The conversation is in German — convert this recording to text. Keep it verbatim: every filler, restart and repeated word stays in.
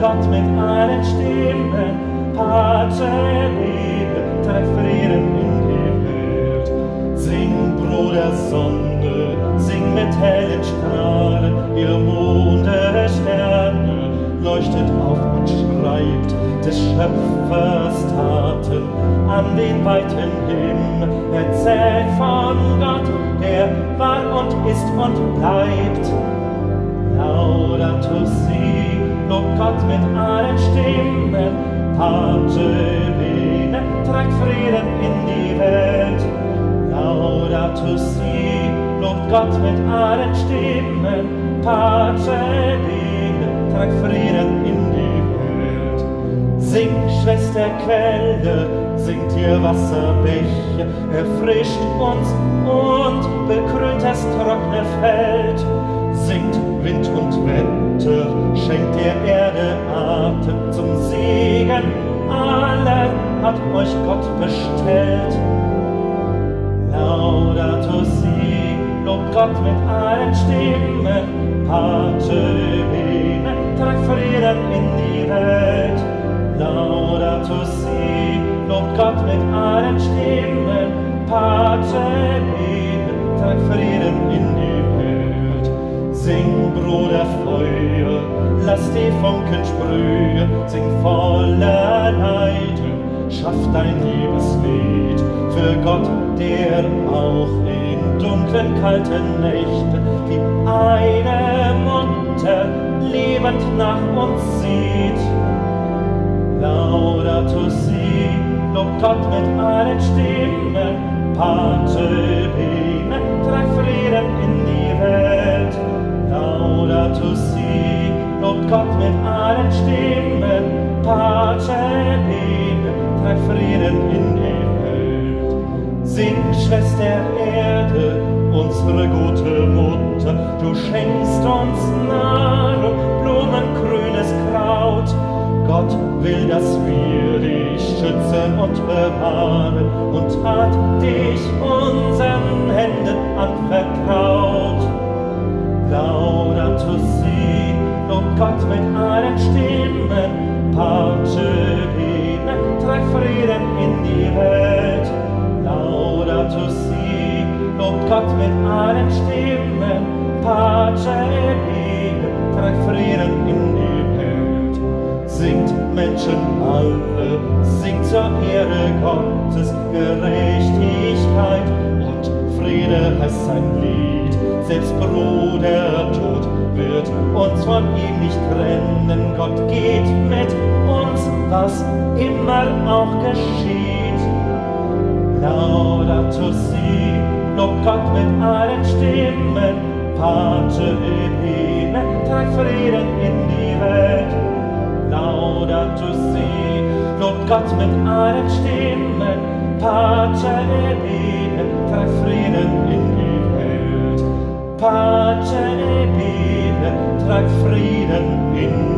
Gott mit allen Stimmen, Pace Liebe, trag Frieden in die Welt. Sing, Bruder Sonne, sing mit hellen Strahlen, ihr Monde, Sterne, leuchtet auf und schreibt des Schöpfers Taten an den weiten Himmel, erzählt von Gott, der war und ist und bleibt. Laudato si, lob Gott mit allen Stimmen, Pace Bene, trag Frieden in die Welt. Laudato si, lob Gott mit allen Stimmen, Pace Bene, trag Frieden in die Welt. Sing, Schwester Quelle, singt ihr Wasserbäche, erfrischt uns und begrünt das trockene Feld. Singt Wind und Wetter, schenkt der Erde Atem, zum Segen aller hat euch Gott bestellt. Laudato si, lob Gott mit allen Stimmen, Pace Bene, trag Frieden in die Welt. Laudato si, lob Gott mit allen Stimmen, Pace Bene, trag Frieden in die Welt. Sing, Bruder, Feuer, lass die Funken sprühen, sing voller Leiden, schaff dein Liebeslied für Gott, der auch in dunklen, kalten Nächten wie eine Mutter liebend nach uns sieht. Laudato si, lob Gott mit allen Stimmen, Pace Bene, trag Frieden in die Welt. Laudato si, lob Gott mit allen Stimmen, Pace Bene, trag Frieden in die Welt. Sing, Schwester Erde, unsere gute Mutter, du schenkst uns Nahrung, Blumen, grünes Kraut. Gott will, dass wir dich schützen und bewahren und hat dich unseren Händen anvertraut. Laudato si, lob Gott mit allen Stimmen, Pace Bene, trag Frieden in die Welt. Laudato si, lob Gott mit allen Stimmen, Pace Bene, trag Frieden in die Welt. Singt Menschen alle, singt zur Ehre Gottes, Gerechtigkeit und Friede heißt sein Lied. Selbst Brudertod wird uns von ihm nicht trennen. Gott geht mit uns, was immer auch geschieht. Laudato si, lob Gott mit allen Stimmen, Pace Bene, trag Frieden in die Welt. Laudato si, lob Gott mit allen Stimmen, Pace Bene, trag Frieden in die Welt. Pace Bene, trag Frieden in